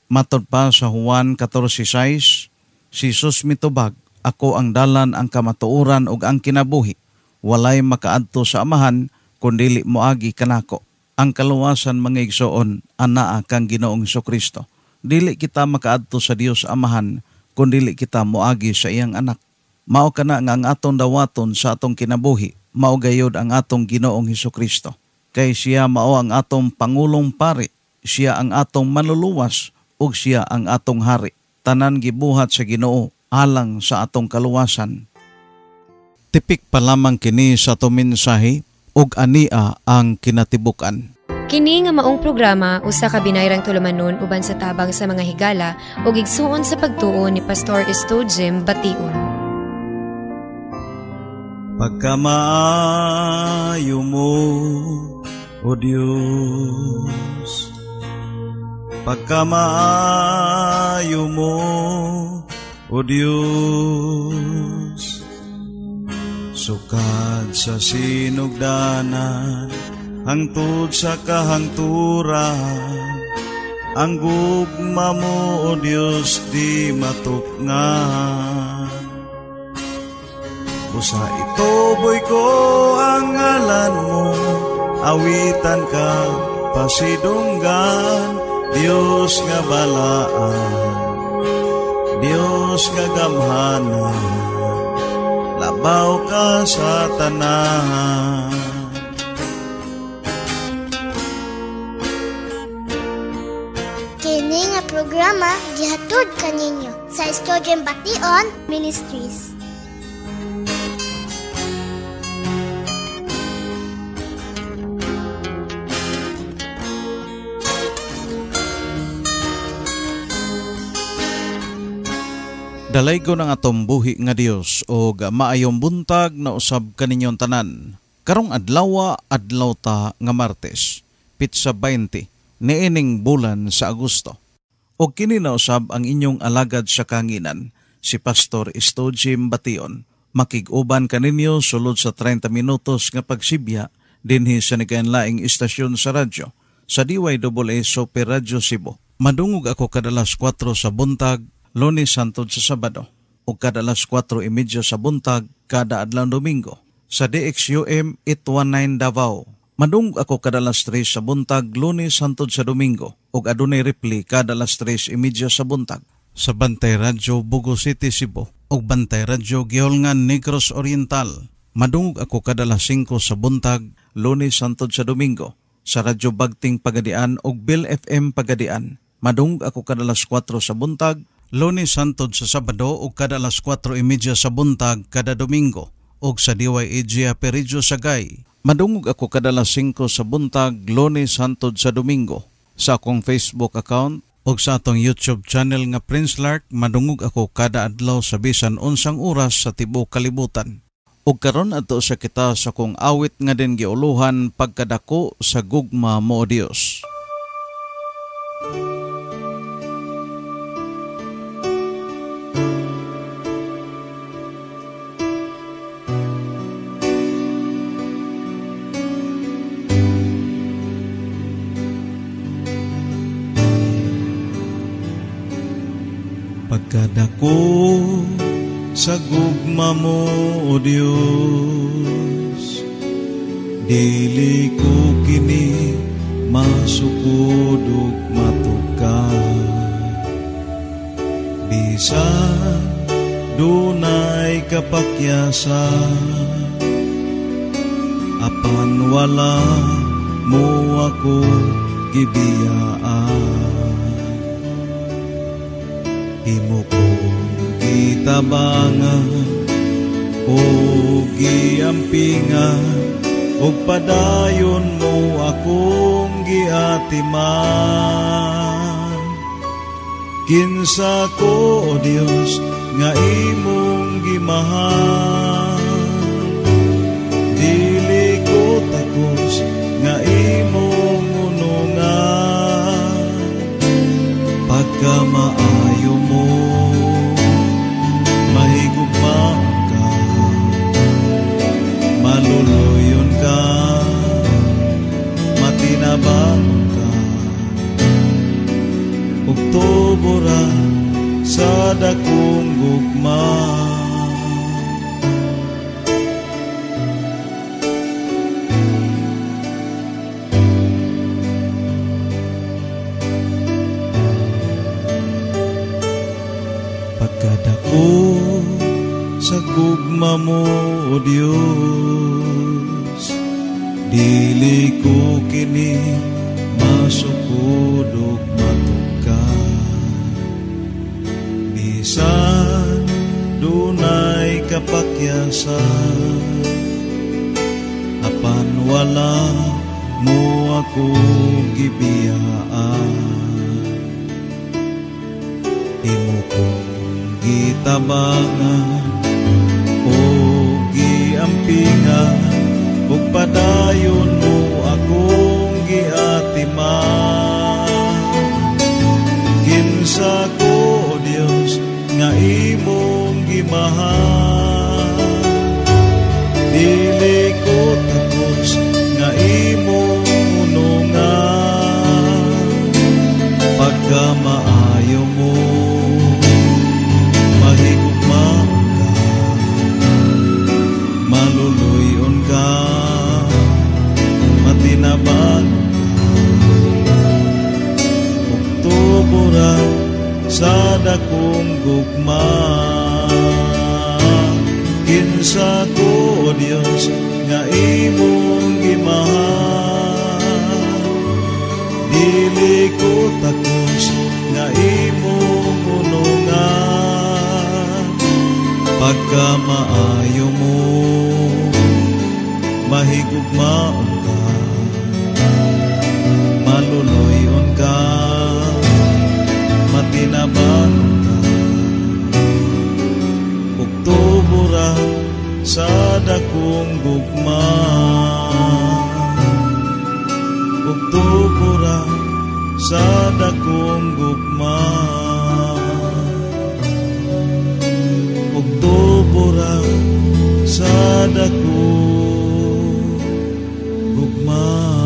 Matod pa sa Juan 14:6, si Jesus mitubag, ako ang dalan, ang kamatuoran ug ang kinabuhi. Walay makaadto sa Amahan kundili moagi kanako. Ang kaluwasan mga igsoon anaa kang Ginoong Hesukristo. Dili kita makaadto sa Dios Amahan kundili kita moagi sa iyang anak. Mao kana nga ang atong dawaton sa atong kinabuhi, mao gayud ang atong Ginoong Hesukristo. Kay siya mao ang atong pangulong pari, siya ang atong manluluwas ug siya ang atong hari. Tanan gibuhat sa Ginoo alang sa atong kaluwasan. Tipik pa lamang kini sa atong mensahe ug ania ang kinatibukan. Kini nga maong programa usa ka binayrang tulumanon uban sa tabang sa mga higala ug igsuon sa pagtuo ni Pastor Estojem Bation. Pagkamaayo mo, O Diyos, pagkamaayo mo, O Diyos, sukad sa sinugdanan, hangtod sa kahangturan, ang gugma mo, O Diyos, di matukngan. Busa ituboy ko ang ngalan mo, awitan ka pasidunggan, Diyos nga balaan, Diyos nga gamhanan, labaw ka sa tanan. Kini nga programa gihatod kaninyo sa Estojem Bation Ministries. Dalaygo ng atong buhi nga Dios o maayong buntag na usab kaninyong tanan. Karong adlaw ta nga Martes, Pitsa 20, niining bulan sa Agosto. O kini na usab ang inyong alagad sa kanginan, si Pastor Estojem Bation. Makig-uban kaninyo sulod sa 30 minutos nga pagsibya dinhi sa nagainlaing istasyon sa radyo, sa DYAA Super Radio Cebu. Madungog ako kadalas 4 sa buntag, Lunes hangtod sa Sabado, o kadalas 4:30 sa buntag kada adlaw Domingo sa DXUM 819 Davao. Madung ako kadalas 3 sa buntag Lunes hangtod sa Domingo, o adunay replay kadalas 3:30 sa buntag sa Bantay Radyo Bugo City, Cebu, o Bantay Radyo Giholngan, Negros Oriental. Madung ako kadalas 5 sa buntag Lunes hangtod sa Domingo sa Radyo Bagting Pagadian o Bill FM Pagadian. Madung ako kadalas 4 sa buntag Lunes hangtod sa Sabado o kadalas 4:30 sa buntag kada Domingo o sa DYAG Peridjo Sagay. Madungog ako kadalas 5 sa buntag Lunes hangtod sa Domingo sa akong Facebook account o sa atong YouTube channel nga Prince Lark. Madungog ako kada adlaw sa bisan unsang oras sa tibuok kalibutan. Ug karon adto sa kita sa kong awit nga din giuluhan, pagkadako sa gugma mo, Dios. Pagkadako sa gugma mo, O Diyos, dili ko kini masukod ug matukan. Bisan dunay kapakyasan, apan wala mo ako gibiyaan. Imo ko gitabangan o giampingan, o padayon mo akong giatiman. Kinsa ko, O Dios, nga imong gimahal, dili ko takos nga imong unungan. Pagkamaayo mo, mahigugmaan ka, maluluyon ka, matinabangon ka, ug Oktobora sa dakong gugma. Pagkadako sa gugma mo, O Dios, dili ko kini masukod ug matukan. Bisan dunay kapakyasan, apan wala mo ako gibiyaan. Imo kong gitabangan o giampingan, ug padayon mo akong giatiman. Kinsa ko, O Dios, nga imong gimahal, dili ko takos nga imong unungan. Pagka maayo mo, mahigugma ka, maluluyon ka, matinabang ka. Oktobora sa dakong gugma, kinsa ko, O Dios, nga imong gimahal, dili ko takos nga imong unungan. Pagka maayo mo, mahigugmaon ka, maluloyon ka, matinabangon ka. Oktobora sa dakong gugma, Oktobora sa dakong gugma, Oktobora sa dakong gugma.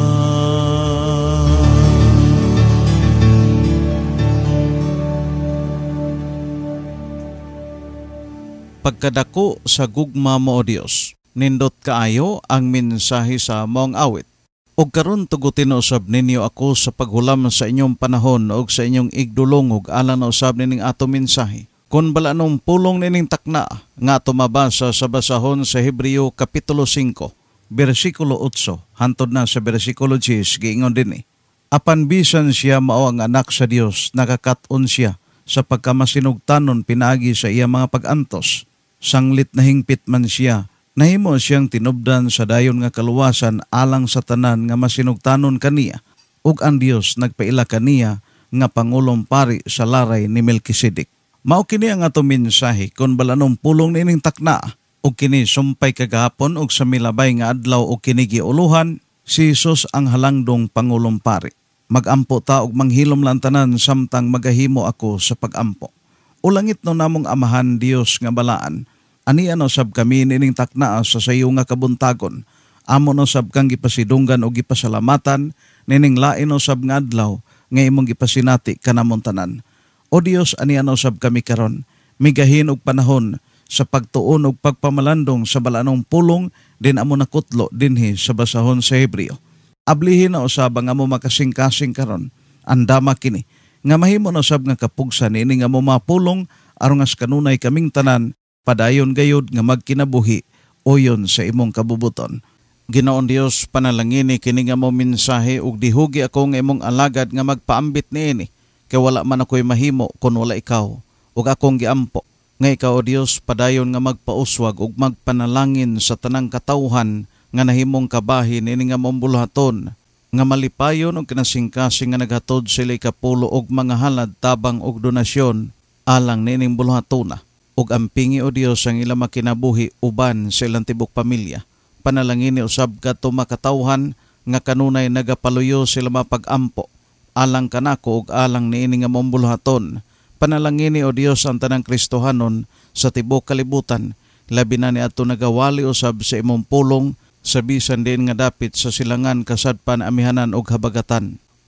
Pagkadako sa gugma mo, O Dios, nindot kaayo ang mensahe sa mong awit. Og karon tugutin usab ninyo ako sa paghulam sa inyong panahon og sa inyong igdulongog alang na usab nining ato mensahe. Kun bala nung pulong nining takna nga ato mabasa sa basahon sa Hebreo kapitulo 5, bersikulo 8 hantod na sa bersikulo 10 giingon dinhi. Apan bisan siya mao ang anak sa Dios, nakakat-on siya sa pagkamasinugtanon pinaagi sa iya mga pag-antos. Sanglit na hingpit man siya, nahimo siyang tinubdan sa dayon nga kaluwasan alang sa tanan nga masinugtanon kaniya, ug ang Dios nagpaila kaniya nga pangulong pari sa laray ni Melkisedek. Mao kini ang ato mensahe kun balanong pulong nining takna, ug kini sumpay kagahapon ug sa milabay nga adlaw ug kini giuluhan, si Jesus ang halangdong pangulong pari. Magampo ta ug manghilom lang tanan samtang magahimo ako sa pagampo. Ulangit no namong amahan Dios nga balaan, ani ano sab kami nining takna sa sayo nga kabuntagon. Amo no sab kang gipasidunggan o gipasalamatan nining lain no sab nga adlaw nga imong gipasinati kanamong tanan. O Dios, ani ano sab kami karon, migahin og panahon sa pagtuon og pagpamalandong sa balanong pulong din amo nakutlo dinhi sa basahon sa Hebreo. Ablihin na usab nga mo makasing-kasing karon, andama kini nga mahimo na usab nga kapugsa nini nga mo mapulong aron as kanunay kaming tanan padayon gayud nga magkinabuhi oyon sa imong kabubuton. Ginoon Dios, panalangini kini nga mo mensahe ug dihugi ako nga imong alagad nga magpaambit niini, kay wala man ako'y mahimo kun wala ikaw, ug akong giampo nga ikaw, O Dios, padayon nga magpauswag ug magpanalangin sa tanang katawhan nga nahimong kabahin ini nga mambulhaton, nga malipayon og kinasingkasing nga naghatod sila kapulo og mga halad tabang og donasyon alang nining bulhatona, ug ampingi, O Dios, ang ilang makinabuhi uban sa ilang tibok pamilya. Panalangini usab kadto makatawhan nga kanunay nagapaluyo sila mapag-ampo alang kanako ug alang niini nga mambulhaton. Panalangini, O Dios, ang tanang Kristohanon sa tibok kalibutan, labi na ni ato nagawali usab sa imong pulong, sa bisan din nga dapit sa silangan kasadpan amihanan og habagatan.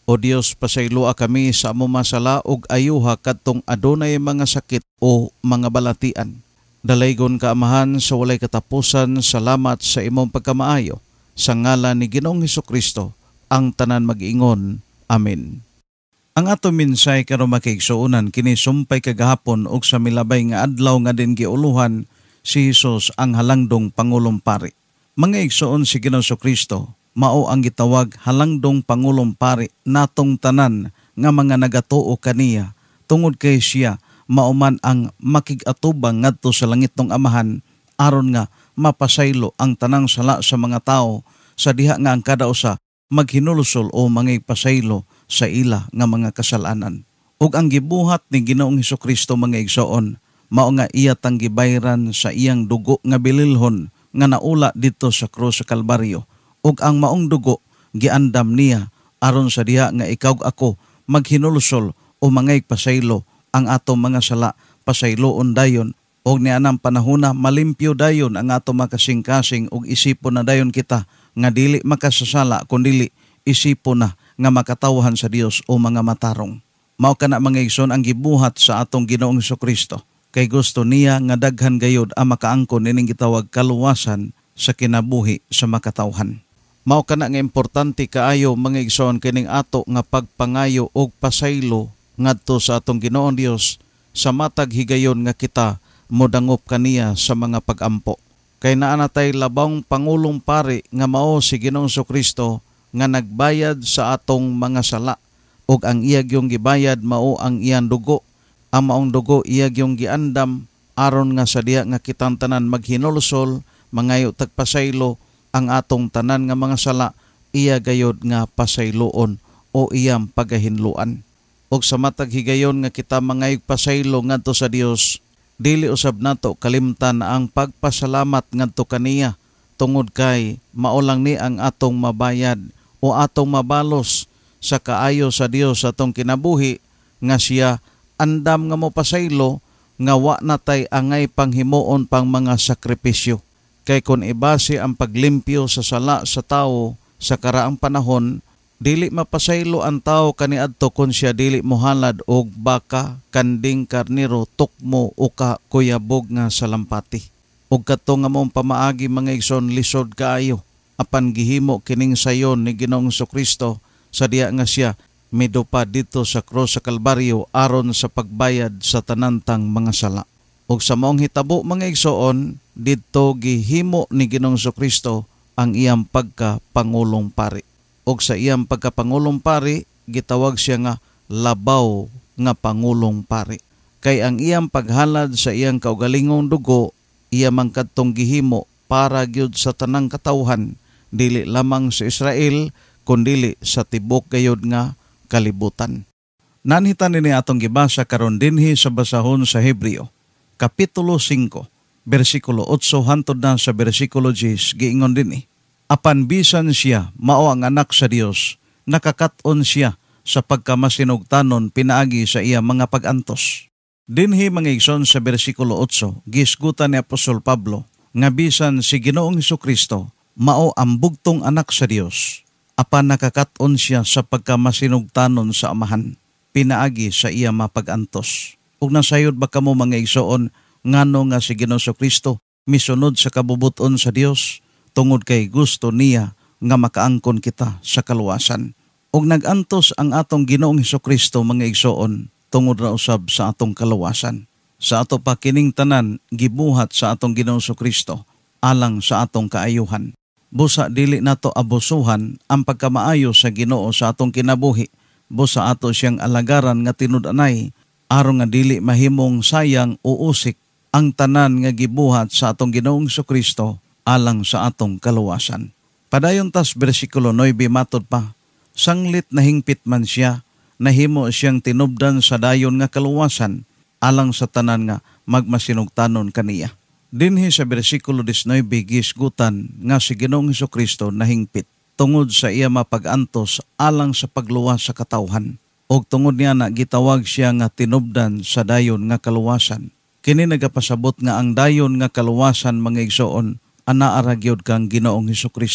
O Dios, pasayloa kami sa amo masala ug ayuha kadtong adunay mga sakit o mga balatian. Dalaygon ka Amahan sa walay katapusan, salamat sa imong pagkamaayo. Sa ngalan ni Ginoong Hesukristo, ang tanan mag-ingon. Amen. Ang ato minsay karon makiigsuonan kini sumpay kagahapon ug sa milabay nga adlaw nga din giuluhan si Hesus ang halangdong Pangulong Pari. Mga igsuon si Ginoong Hesukristo, mao ang gitawag halangdong Pangulong Pari natong tanan nga mga nagatuo kaniya tungod kay siya mao man ang makig-atubang ngadto sa langit ng Amahan aron nga mapasaylo ang tanang sala sa mga tao sa diha nga ang kada usa maghinulusol o mangigpasaylo sa ila nga mga kasalanan. Ug ang gibuhat ni Ginoong Hesukristo mga igsoon mao nga iya tang gibayran sa iyang dugo nga bililhon nga naula dito sa krus sa Kalbaryo. Ug ang maong dugo giandam niya aron sa diha nga ikaw ako maghinulusol o mangigpasaylo ang atong mga sala pasayloon dayon. Og nianang panahona malimpyo dayon ang ato makasing-kasing ug isipon na dayon kita nga dili makasasala kundi isipon na nga makatawhan sa Dios o mga matarong. Mao kana mga igsoon ang gibuhat sa atong Ginoong Hesukristo kay gusto niya nga daghan gayud ang makaangkon ining gitawag kaluwasan sa kinabuhi sa makatawhan. Mao kana nga importante kaayo mga igsoon kining ato nga pagpangayo og pasaylo ngadto sa atong Ginoong Dios sa matag higayon nga kita modangop kaniya sa mga pagampo. Kay naa natay labang Pangulong Pari nga mao si Ginoong Hesukristo nga nagbayad sa atong mga sala ug ang iyag yung gibayad mao ang iyang dugo. Ang maong dugo iyag yung giandam aron nga sa diha nga kitang tanan maghinulusol mangayo tagpasaylo ang atong tanan nga mga sala iya gayod nga pasayloon o iyang pagahinluan. Og sa matag higayon nga kita mangayog pasaylo ngadto sa Dios, dili usab nato kalimtan ang pagpasalamat ngadto kaniya tungod kay mao lang ni ang atong mabayad o atong mabalos sa kaayo sa Dios atong kinabuhi nga siya andam nga mo pasaylo nga wa natay angay panghimuon pang mga sakripisyo. Kay kung ibase ang paglimpyo sa sala sa tao sa karaang panahon, dili mapasaylo ang tao kaniadto kung siya dili mohalad og baka, kanding, karniro, tukmo o kuyabog nga salampati. Og kato nga mong pamaagi mga igsoon lisod kaayo apan gihimo kining sayon ni Ginoong Hesukristo sa diya nga siya midupa dito sa krus sa Kalbaryo aron sa pagbayad sa tanantang mga sala. Og sa maong hitabo mga igsoon, dito gihimo ni Ginoong Hesukristo ang iyang pagka-Pangulong Pari. Og sa iyang pagka-Pangulong Pari, gitawag siya nga labaw nga Pangulong Pari. Kay ang iyang paghalad sa iyang kaugalingong dugo, iya man kadtong gihimo para gyud sa tanang katawhan, dili lamang sa Israel, kundi sa tibok gayud nga kalibutan. Nanhitan ni atong gibasa karon dinhi sa basahon sa Hebreo. Kapitulo 5, versikulo 8 hantod na sa versikulo 10, giingon din apan bisan siya mao ang anak sa Dios, nakakaton siya sa pagkamasinugtanon pinaagi sa iya mga pagantos. Dinhi mga igsoon sa versikulo 8, gisgutan ni Apostol Pablo nga bisan si Ginoong Hesukristo mao ang bugtong anak sa Dios, apan nakakaton siya sa pagkamasinugtanon sa Amahan pinaagi sa iya mapagantos. Ug nasayod ba kamo mga igsoon ngano nga si Ginoong Hesukristo misunod sa kabubuton sa Dios tungod kay gusto niya nga makaangkon kita sa kaluwasan. Ug nagantos ang atong Ginoong Hesukristo mga igsoon tungod ra usab sa atong kaluwasan. Sa ato pa kining tanan gibuhat sa atong Ginoong Hesukristo alang sa atong kaayuhan. Busa dili nato abusuhan ang pagkamaayo sa Ginoo sa atong kinabuhi. Busa ato siyang alagaran nga tinud-anay aron nga dili mahimong sayang o usik ang tanan nga gibuhat sa atong Ginoong Hesukristo alang sa atong kaluwasan. Padayon tas bersikulo 9 matod pa, sanglit na hingpit man siya, nahimo siyang tinubdan sa dayon nga kaluwasan alang sa tanan nga magmasinugtanon kaniya. Dinhi sa bersikulo 19 gisgutan nga si Ginoong Hesukristo nahingpit tungod sa iya mapag-antos alang sa pagluwas sa katawhan. Og tungod niya na gitawag siya nga tinubdan sa dayon nga kaluwasan. Kini nagapasabot nga ang dayon nga kaluwasan mga igsoon ana ara gyud kang Ginoong Hesukristo.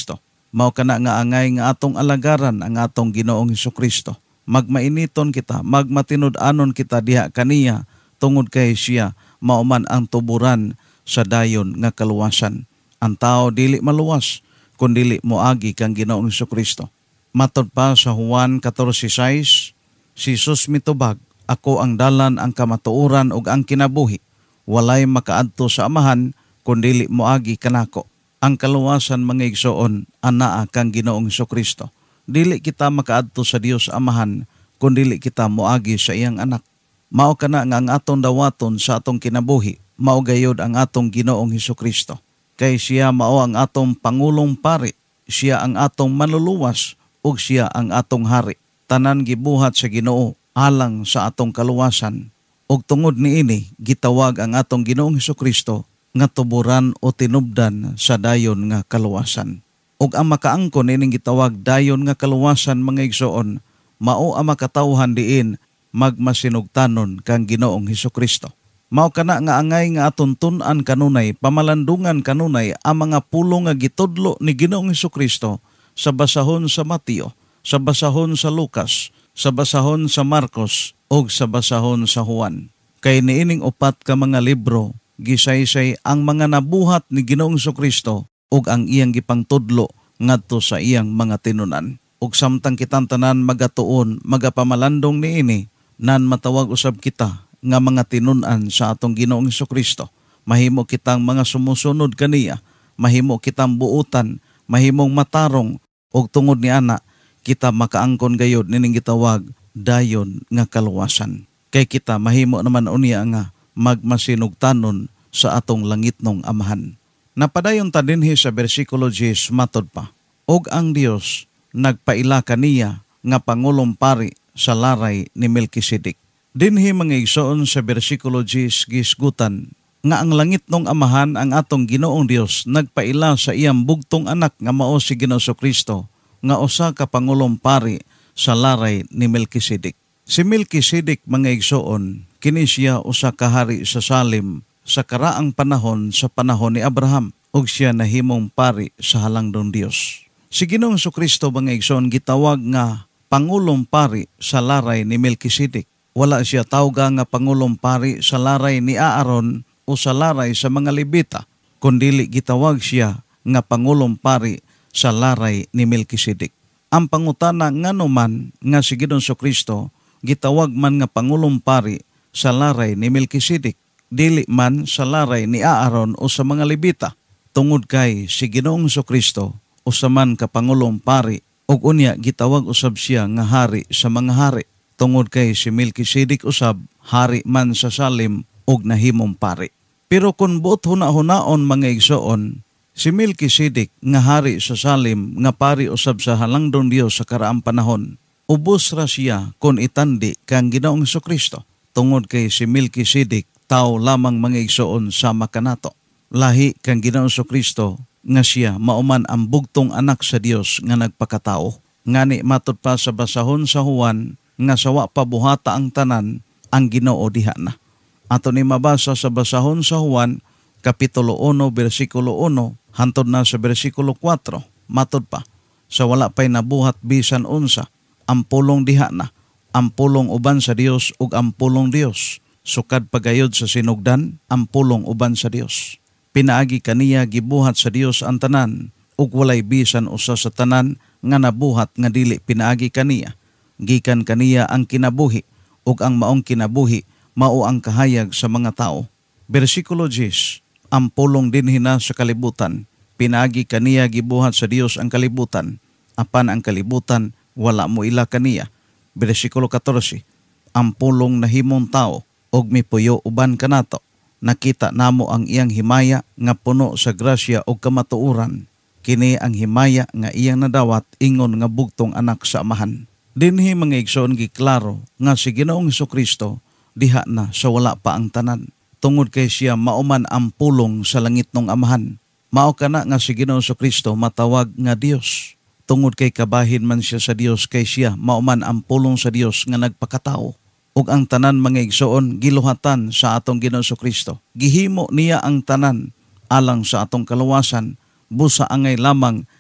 Mao kana nga angay nga atong alagaran ang atong Ginoong Hesukristo. Magmainiton kita, magmatinud-anon kita diha kaniya tungod kay siya mauman ang tuburan sa dayon nga kaluwasan. Ang tao dili maluwas kun dili moagi kang Ginoong Hesukristo. Matod pa sa Juan 14:6, si Jesus mitubag, ako ang dalan, ang kamatuoran ug ang kinabuhi. Walay makaadto sa Amahan kun dili moagi kanako. Ang kaluwasan mga igsoon anaa kang Ginoong Hesukristo. Dili kita makaadto sa Dios Amahan kun dili kita moagi sa iyang anak. Mao kana nga ang atong dawaton sa atong kinabuhi, mao gayud ang atong Ginoong Hesukristo. Kay siya mao ang atong pangulong pari, siya ang atong manluluwas ug siya ang atong hari. Tanan gibuhat sa Ginoo alang sa atong kaluwasan. Ug tungod niini gitawag ang atong Ginoong Hesukristo nga tuburan o tinubdan sa dayon nga kaluwasan. Ug ang makaangkon ining gitawag dayon nga kaluwasan mga igsoon, mao ang makatawhan diin magmasinugtanon kang Ginoong Hesukristo. Mao kana nga angay nga aton tun-an kanunay, pamalandungan kanunay ang mga pulong nga gitudlo ni Ginoong Hesukristo sa basahon sa Mateo, sa basahon sa Lucas, sa basahon sa Marcos, ug sa basahon sa Juan. Kay niining upat ka mga libro gisaysay ang mga nabuhat ni Ginoong Hesukristo ug ang iyang gipangtudlo ngadto sa iyang mga tinunan. Ug samtang kitang tanan magatuon, magapamalandong niini, nan matawag usab kita nga mga tinunan sa atong Ginoong Hesukristo. Mahimo kitang mga sumusunod kaniya, mahimo kitang buutan, mahimong matarong, ug tungod ni ana kita makaangkon gayud nining gitawag dayon nga kaluwasan. Kay kita mahimo naman unya nga magmasinugtanon sa atong langitnong Amahan. Napadayon ta dinhi sa bersikulo 10 matod pa, og ang Dios nagpaila kaniya nga pangulong pari sa laray ni Melkisedek. Dinhi mga igsoon sa bersikulo 10 gisgutan nga ang langitnong Amahan ang atong Ginoong Dios nagpaila sa iyang bugtong anak nga mao si Ginoong Hesukristo nga usa ka pangulong pari sa laray ni Melkisedek. Si Melkisedek mga igsoon, kini siya usa ka hari sa Salem sa karaang panahon sa panahon ni Abraham ug siya nahimong pari sa halangdong Dios. Si Ginoong Hesukristo mga igsoon gitawag nga pangulong pari sa laray ni Melkisedek. Wala siya tawga nga pangulong pari sa laray ni Aaron o sa laray sa mga Levita, kundili gitawag siya nga pangulong pari sa laray ni Melkisedek. Ang pangutana nganuman nga si Ginoong Hesukristo gitawag man nga pangulong pari sa laray ni Melkisedek, dili man sa laray ni Aaron o sa mga Levita, tungod kay si Ginoong Hesukristo usa man ka pangulong pari ug unya gitawag usab siya nga hari sa mga hari, tungod kay si Melkisedek usab hari man sa Salem ug nahimong pari. Pero kung buot huna-hunaon mga igsoon, si Melkisedek nga hari sa Salem nga pari usab sa halangdong Dios sa karaang panahon, ubos ra siya kung itandi kang Ginoong Hesukristo, tungod kay si Melkisedek tao lamang mga igsoon sama kanato. Lahi kang Ginoong Hesukristo nga siya mauman ang bugtong anak sa Dios nga nagpakatao. Ngani matod pa sa basahon sa Juan nga sawa pa buhata ang tanan, ang Ginoo diha na. Ato ni mabasa sa basahon sa Juan kapitulo 1 bersikulo 1 hantod na sa bersikulo 4, matod pa, sa wala pa'y nabuhat bisan unsa, ang pulong diha na, ang pulong uban sa Dios ug ang pulong Dios, sukad pagayod sa sinugdan, ang pulong uban sa Dios. Pinaagi kaniya gibuhat sa Dios ang tanan, ug walay bisan usa sa tanan nga nabuhat nga dili pinaagi kaniya. Gikan kaniya ang kinabuhi, ug ang maong kinabuhi mao ang kahayag sa mga tao. Bersikulo 10, ang pulong dinhi na sa kalibutan, pinaagi kaniya gibuhat sa Dios ang kalibutan, apan ang kalibutan wala mo ila kaniya. Bersikulo 14, ang pulong nahimong tao og mipuyo uban kanato, nakita namo ang iyang himaya nga puno sa grasya og kamatuoran, kini ang himaya nga iyang nadawat ingon nga bugtong anak sa Amahan. Dinhi mga igsoon giklaro nga si Ginoong Hesukristo diha na sa wala pa ang tanan, tungod kay siya mauman ang pulong sa langitnong Amahan. Mao kana nga si Ginoong Hesukristo matawag nga Dios, tungod kay kabahin man siya sa Dios, kay siya mauman ang pulong sa Dios nga nagpakatao. Ug ang tanan mga igsoon giluhatan sa atong Ginoong Hesukristo. Gihimo niya ang tanan alang sa atong kaluwasan, busa angay lamang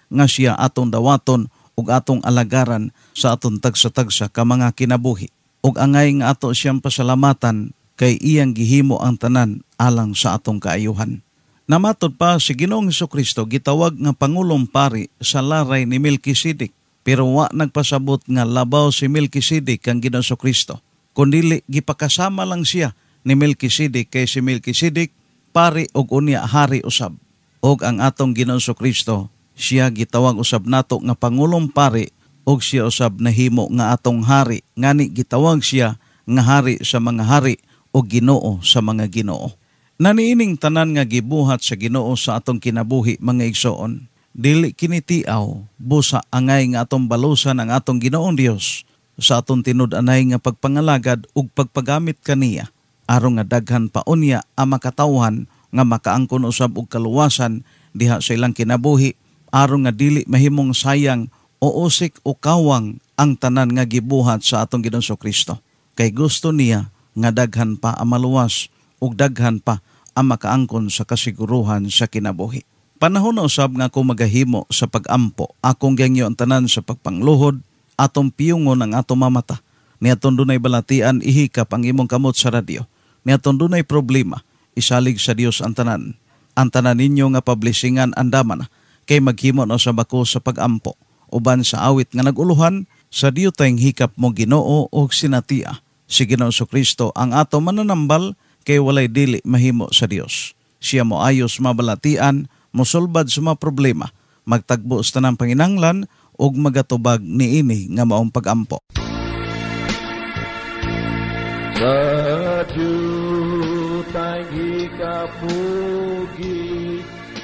nga siya atong dawaton ug atong alagaran sa atong tagsa-tagsa ka mga kinabuhi. Ug angay nga ato siyang pasalamatan kay iyang gihimo ang tanan alang sa atong kaayuhan. Namatod pa si Ginoong Hesukristo gitawag nga Pangulong Pari sa laray ni Melkisedek, pero wa nagpasabot nga labaw si Melkisedek kang Ginoong Hesukristo, kundili gipakasama lang siya ni Melkisedek kay si Melkisedek pari og unya hari usab. Og ang atong Ginoong Hesukristo siya gitawag usab nato nga Pangulong Pari og siya usab nahimo nga atong hari, ngani gitawag siya nga hari sa mga hari o Ginoo sa mga Ginoo. Naniining tanan nga gibuhat sa Ginoo sa atong kinabuhi mga igsoon, dili kinitiaw busa angay nga atong balusan ang atong Ginoong Dios sa atong tinud-anay nga pagpangalagad ug pagpagamit kaniya aron nga daghan pa unya ang makatawhan nga makaangkon usab og kaluwasan diha sa ilang kinabuhi aron nga dili mahimong sayang o usik o kawang ang tanan nga gibuhat sa atong Ginoong Hesukristo. Kay gusto niya nga daghan pa ang maluwas ug daghan pa ang makaangkon sa kasiguruhan sa kinabuhi. Panahon na usab nga ako magahimo sa pag-ampo, akong gangyo ang tanan sa pagpangluhod, atong piyungon ang atong mamata. Niaton dunay balatian, ihikap ang imong kamot sa radyo. Niaton dunay problema, isalig sa Dios ang tanan. Ang tanan ninyo nga pablisingan andama na, kay maghimo na usab ako sa pag-ampo. Uban sa awit nga naguluhan, sa diyo tayong hikap mo Ginoo o sinatia. Si Ginoong Hesukristo ang ato mananambal, kay walay dili mahimo sa Dios. Siya mo ayos mabalatian, mosulbad sa mga problema, magtagbo sa tanang panginanglan ug magatubag niini nga maong pag-ampo. Sa Diyutay ikapugi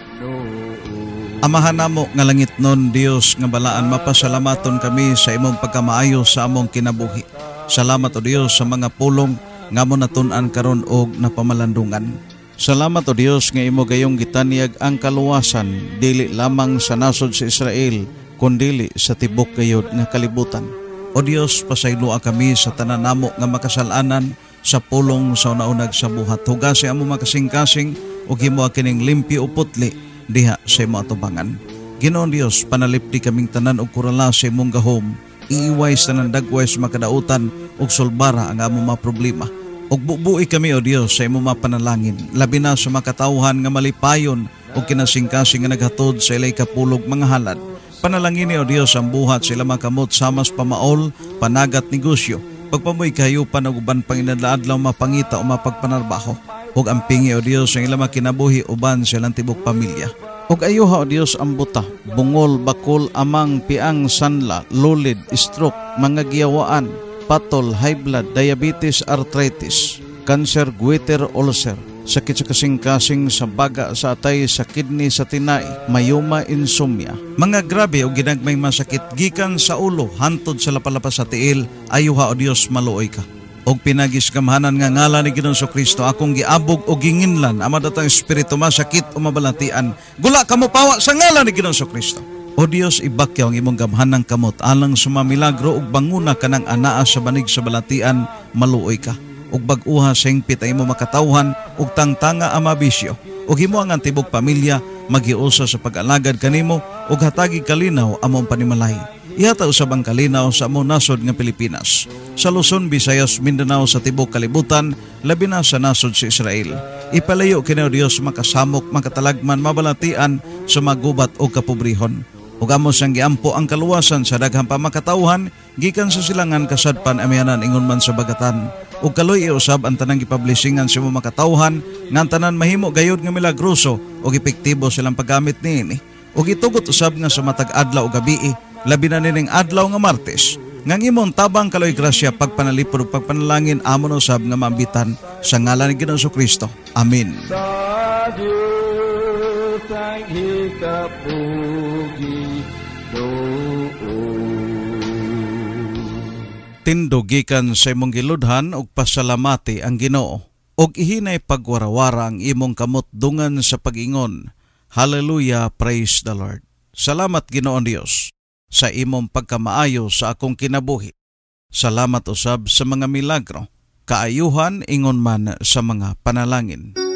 noon. Amahan namo nga langit nun, Dios nga balaan, mapasalamaton kami sa imong pagkamaayo sa among kinabuhi. Salamat o Dios sa mga pulong nga mo natun-an karon og napamalandungan. Salamat o Dios nga imo gayong gitanyag ang kaluwasan dili lamang sa nasod sa Israel kundili sa tibok gayod nga kalibutan. O Dios, pasayloa kami sa tanan namo nga makasalanan sa pulong sa unaunag sa buhat. Hugasi amo makasing-kasing ug himo kining limpyo o putli diha sa imo atubangan. Ginoong Dios, panalipdi kaming tanan og kurala sa imong gahom. Iiway sa nandagway sa makadautan ug sulbara ang among mga problema. Ug bubuhi kami o Dios sa imong mga panalangin, labi na sa makatawhan nga malipayon ug kinasingkasing nga naghatod sa ilay kapulog mga halad. Panalangin ni o Dios ang buhat sila makamot samas pamaol, panagat negosyo, pagpamoy kahayupan ug uban pang inadlaadlaw mapangita o mapagpanarbaho. Ug ampingi o Dios ang ilang makinabuhi uban sa ilang tibok pamilya. Og ayuha o Dios ang buta, bungol, bakol, amang, piang, sanla, lulid, stroke, mga giyawaan, patol, high blood, diabetes, arthritis, cancer, goiter, ulcer, sakit sa kasing-kasing, sa baga, sa atay, sa kidney, sa tinai, mayoma, insomnia. Mga grabe o ginagmay masakit gikan sa ulo, hantod sa lapalapas sa tiil, ayuha o Dios maluoy ka. Og pinagisgamhanan nga ngalan ni Ginoong Hesukristo, akong giabog o ginginlan ama datang espiritu masakit o mabalatian, gula kamo pawa sa ngalan ni Ginoong Hesukristo. O Dios, ibakyaw ang imong gamhanang kamot alang sumamilagro ug banguna kanang anaa sa banig sa balatian, maluoy ka. Ug bag-uha sa hingpit ay imo makatawhan ug tangtanga ang mabisyo. Ug himo ang tibok pamilya magiusa sa pag-alagad kanimo ug hatagi kalinaw among panimalay. Ihata usab ang kalinaw sa among nasod nga Pilipinas, sa Luzon, Visayas, Mindanao, sa tibok kalibutan, labi na sa nasod sa Israel. Ipalayo kini o Dios makasamok, makatalagman, mabalatian sa magubat o kapobrihon. Ug amo sang giampo ang kaluwasan sa daghang pamakatawhan gikan sa silangan kasadpan amihanan ingon man sa bagatan. Ug kaloy iusab ang tanang gipublishingan sa imong makatawhan nga tanan mahimo gayud nga milagroso ug epektibo silang paggamit niini. Ug itugot usab nga sa matag adlaw ug gabii, labi na nining adlaw nga Martes, nga imong tabang kaloy grasya pagpanalipod ug pagpanalangin amon usab nga maambitan sa ngalan ni Ginoong Hesukristo. Amen. Sa Diyos ang ikapugi noon. Tindugikan sa imong giludhan ug pasalamati ang Ginoo ug ihinay pagwarawara ang imong kamot dungan sa pag-ingon. Hallelujah, praise the Lord. Salamat Ginoong Dios sa imong pagkamaayo sa akong kinabuhi. Salamat usab sa mga milagro, kaayuhan ingon man sa mga panalangin.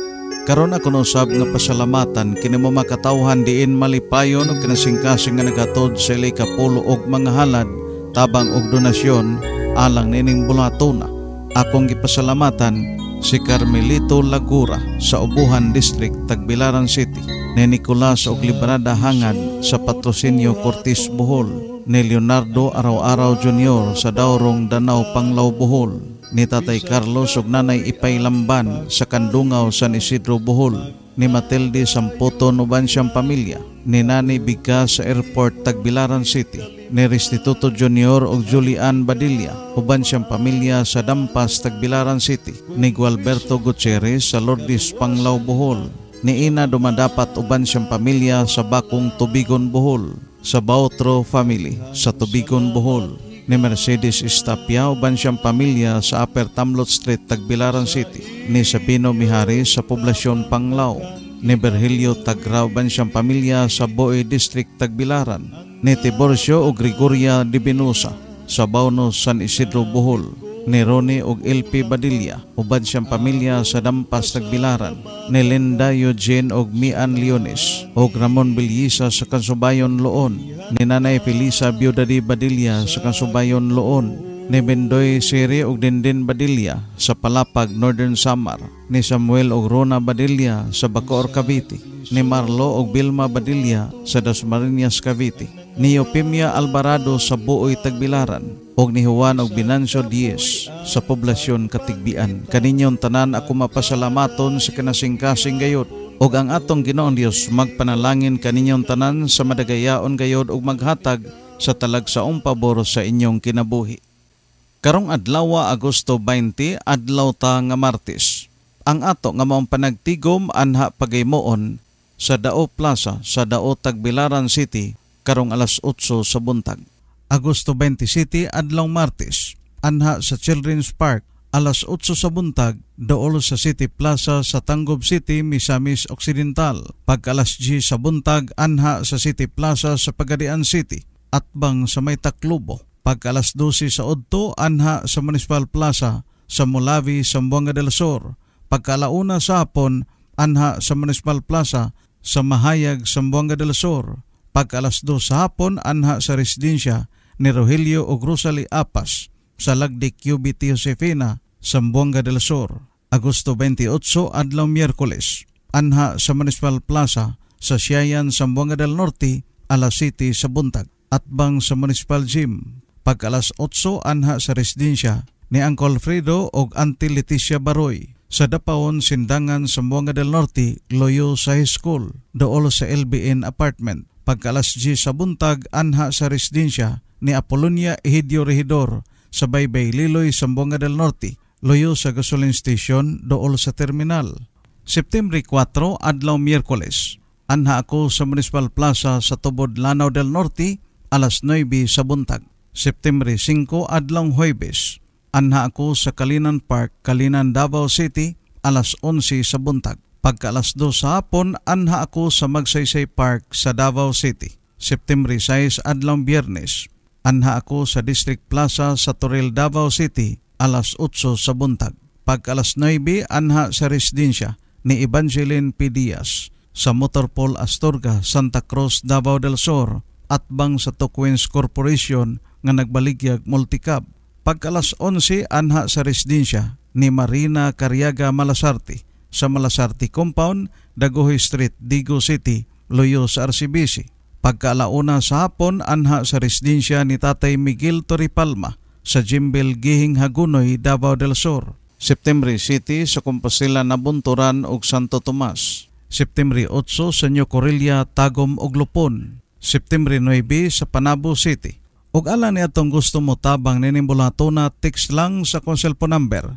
Karon ako usab nga pasalamatan kini mo makatawhan diin malipayon og kinasingkasing nga nagatod sa ilay kapulo og mga halad tabang og donasyon alang nining bulatona. Akong gipasalamatan si Carmelito Lagura sa Ubuhan District, Tagbilaran City, ni Nicolas og Librada Hangad sa Patrocinio Cortis, Bohol, ni Leonardo Araw-Araw Jr. sa Daurong Danau, Panglao, Bohol, ni Tatay Carlos ug Nanay Ipay Lamban sa Kandungaw, San Isidro, Bohol, ni Matilde Samputon uban siyang pamilya, ni Nani Biga sa Airport, Tagbilaran City, ni Restituto Jr. ug Julian Badilla uban siyang pamilya sa Dampas, Tagbilaran City, ni Gualberto Gutierrez sa Lourdes, Panglao, Bohol, ni Ina Dumadapat uban siyang pamilya sa Bakong, Tubigon, Bohol, sa Bautro family sa Tubigon, Bohol, ni Mercedes Estapia uban siyang pamilya sa Upper Tamlot Street, Tagbilaran City, ni Sabino Mihares sa Poblasyon Panglao, ni Virgilio Tagra uban siyang pamilya sa Boe District, Tagbilaran, ni Tiborcio o Gregoria Divinosa sa Baunos, San Isidro, Bohol, ni Ronnie og LP Badilla uban siyang pamilya sa Dampas, Tagbilaran, ni Linda Eugene og Mian Leones og Ramon Bilyisa sa Kansubayon, Loon, ni Nanay Felisa Biodadi Badilla sa Kansubayon, Loon, ni Bendoy Siri og Dindin Badilla sa Palapag, Northern Samar, ni Samuel og Rona Badilla sa Bacoor, Cavite, ni Marlo og Vilma Badilla sa Dasmariñas, Cavite, ni Eupimia Alvarado sa Buoy, Tagbilaran, og ni Juan og Binancio Diez sa Poblasyon Katigbian. Kaninyong tanan ako mapasalamaton sa kinasingkasing gayod, og ang atong Ginoong Dios magpanalangin kaninyong tanan sa madagayaon gayod og maghatag sa talagsaong pabor sa inyong kinabuhi. Karong adlaw Agosto 20, adlaw ta nga Martes. Ang ato nga maong panagtigom anha pagaymoon sa Dao Plaza sa Dao, Tagbilaran City karong alas 8 sa buntag. Agosto 20 City, adlaw Martes. Anha sa Children's Park alas 8 sa buntag, dool sa City Plaza sa Tangob City, Misamis Occidental. Pag alas 10 sa buntag, anha sa City Plaza sa Pagadian City, atbang sa May Taclobo. Pag alas 12 sa Udto, anha sa Municipal Plaza sa Mulavi, Zamboanga del Sur. Pag alauna sa hapon, anha sa Municipal Plaza sa Mahayag, Zamboanga del Sur. Pag alas 2 sa hapon, anha sa residensya ni Rogelio o Rosalie Apas sa Lagdik QBT Josefina, Zamboanga del Sur. Agosto 28, adlaw Miyerkules. Anha sa Municipal Plaza sa Siayan, Zamboanga del Norte, alas 7 sa buntag. Atbang sa Municipal Gym. Pag alas 8, anha sa residensya ni Uncle Fredo o Auntie Leticia Baroy sa Dapaon, Sindangan, Zamboanga del Norte, loyo sa high school, dool sa LBN apartment. Pag alas 10 sa buntag, anha sa residensya ni Apolonia Egidio Regidor sa Baybay Liloy, Zamboanga del Norte, loyo sa gasoline station, dool sa terminal. September 4, adlaw Miyerkules. Anha ako sa Municipal Plaza sa Tubod, Lanao del Norte, alas 9 sa buntag. September 5, adlaw Huwebes. Anha ako sa Kalinan Park, Kalinan, Davao City, alas 11 sa buntag. Pagka alas 2 sa hapon, anha ako sa Magsaysay Park sa Davao City. September 6, adlaw Biyernes. Anha ako sa District Plaza sa Toril, Davao City, alas 8 sa buntag. Pagka alas 9, anha sa residensya ni Evangeline P. Diaz sa Motorpol Astorga, Santa Cruz, Davao del Sur, atbang sa Tokwins Corporation nga nagbaligyag multicab. Pag alas 11, anha sa residensya ni Marina Cariaga Malasarte sa Malasarte Compound, Dagohoy Street, Digo City, loyo sa RCBC. Pagka alauna sa hapon, anha sa residensya ni Tatay Miguel Toripalma sa Jimbel Gihing Hagunoy, Davao del Sur. September 7 sa Compostela, Nabunturan ug Santo Tomas. September 8 sa New Corilla, Tagum ug Lupon. September 9 sa Panabo City. Ug ala ni atong gusto mo tabang ninimbulato text lang sa akong cellphone number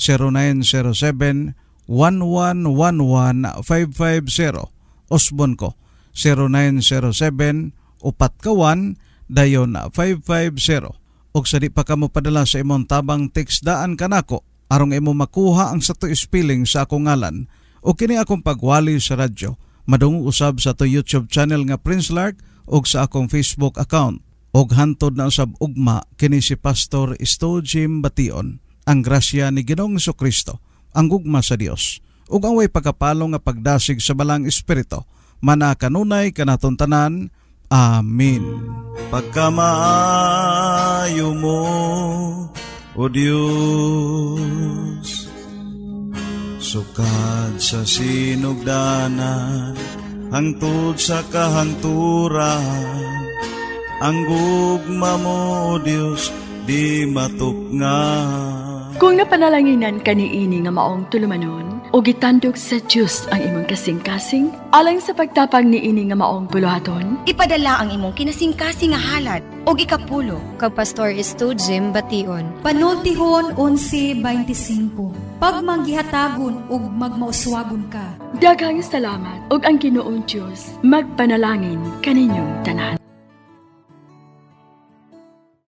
0907-1111-550. Osbon ko 0907-4kawan-550. Ug sa di pa ka mo padala sa imong tabang text daan kanako arong imo makuha ang sato spelling sa akong ngalan o kini akong pagwali sa radyo. Madung usab sa to YouTube channel nga Prince Lark ug sa akong Facebook account. Og hantod na usab ugma kini si Pastor Sto Jim Bation. Ang grasya ni Ginoong Jesucristo, ang gugma sa Dios, ug away pagkapalo nga pagdasig sa balang espiritu. Manakanunay kanaton tanan. Amen. Pagkamaayo mo, O Dios, sukad sa sinugdanan, hangtod sa kahangturan, ang gugma mo, O Dios, di matukngan. Kung napanalanginan ka niini nga maong tulumanon, o gitandog sa Diyos ang imong kasing-kasing, alang sa pagtapang niini nga maong buluhaton, ipadala ang imong kinasing-kasing nga halad o ikapulo. Kag Pastor Estojem Bation. Panultihon 11:25. Pag manggihatagon ug magmauswagon ka. daghang salamat ug ang Ginoong Diyos magpanalangin kaninyong tanan.